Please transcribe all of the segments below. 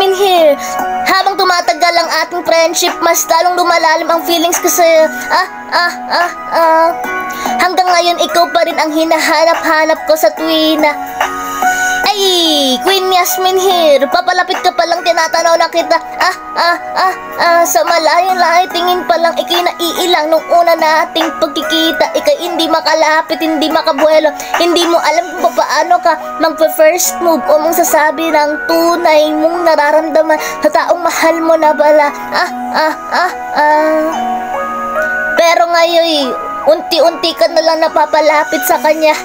Yasmin here. Habang tumatagal ang ating friendship, mas lalong lumalalim ang feelings ko sa'yo. Hanggang ngayon, ikaw pa rin ang hinahanap-hanap ko sa tuwina. Ay, Queen Yasmin here. Papalapit ka palang, tinatanaw na kita. Sa malayo-layo tingin palang ikay naiilang nung una nating pagkikita. Ikay hindi makalapit, hindi makabuelo. Hindi mo alam kung paano ka magpa-first move o magsasabi ng tunay mong nararamdaman sa taong mahal mo na pala. Pero ngayon, unti-unti ka na lang napapalapit sa kanya.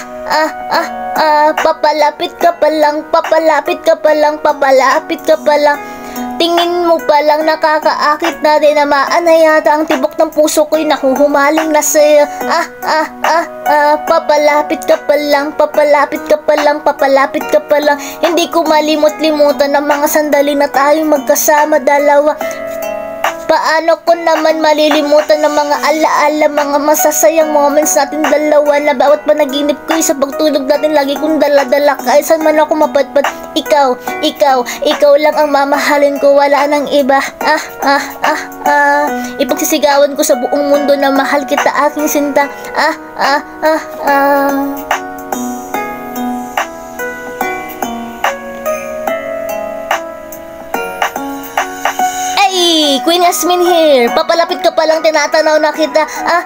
Papalapit ka pa lang, papalapit ka pa lang, papalapit ka pa lang. Tingin mo pa lang nakakaakit na din, namaan na yata ang tibok ng puso ko'y nahuhumaling na sa'yo. Papalapit ka pa lang, papalapit ka pa lang, papalapit ka pa lang. Hindi ko malimot-limutan ang mga sandali na tayong magkasama dalawa. Paano ko naman malilimutan ng mga alaala, mga masasayang moments natin dalawa na bawat panaginip ko sa pagtulog natin lagi kong dala-dala kahit saan man ako mapadpad. Ikaw lang ang mamahalin ko, wala nang iba. Ipagsisigawan ko sa buong mundo na mahal kita, aking sinta. Queen Yasmin here. Papalapit ka palang, tinatanaw na kita.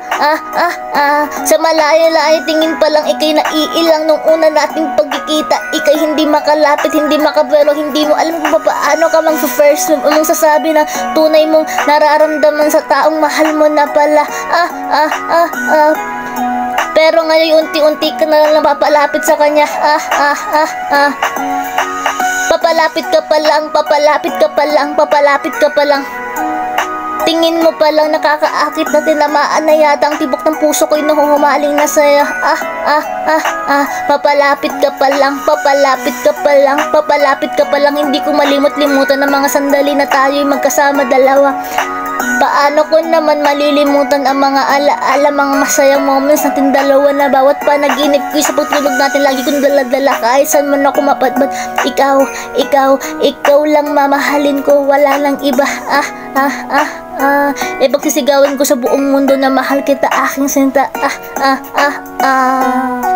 Sa malayo-layo tingin palang ikay naiilang nung una nating pagkikita. Ikay hindi makalapit, hindi makabuelo. Hindi mo alam kung paano ka mag-first move o mong sasabi ng tunay mong nararamdaman sa taong mahal mo na pala. Pero ngayon unti-unti ka na lang napapalapit sa kanya. Papalapit ka pa lang, papalapit ka pa lang, papalapit ka pa lang. Tingin mo pa lang nakakaakit na tinamaan na yata ang tibok ng puso ko'y nahuhumaling na sa'yo. Papalapit ka pa lang, papalapit ka pa lang, papalapit ka pa lang. Hindi ko malimot-limutan ang mga sandali na tayo'y magkasama dalawa. Paano ko naman malilimutan ang mga alaala, mga masayang moments natin dalawa na bawat panaginip ko sa pagtulog natin lagi kong dala-dala kahit saan man ako mapadpad. Ikaw lang mamahalin ko, wala lang iba. Ipagsisigawan ko sa buong mundo na mahal kita, aking sinta.